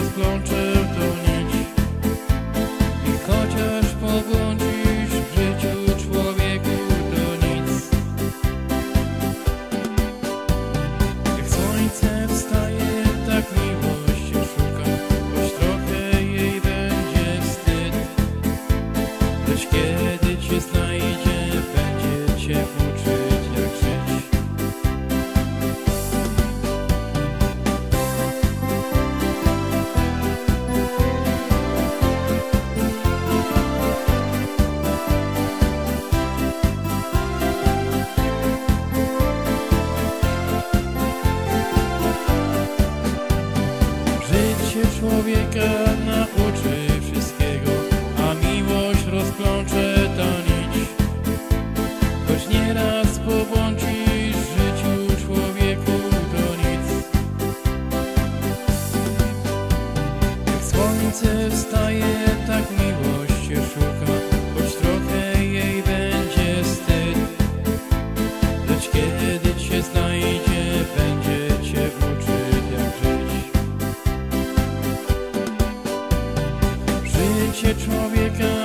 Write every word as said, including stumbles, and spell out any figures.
rozplącze to nić. I chociaż pobłądzisz w życiu, człowieku, to nic. Jak słońce wstaje, tak miłość się szuka, choć trochę jej będzie wstyd. Lecz kiedy cię znajdzie, będzie cię uczyć, jak żyć. Życie człowieka nauczy wszystkiego, a miłość rozplącze ta nić. Choć nieraz pobłądzisz w życiu, człowieku, to nic. Jak słońce wstaje, tak miłość się szuka, choć trochę jej będzie wstyd. Lecz kiedy cię znajdzie, będzie cię uczyć, jak żyć. Życie człowieka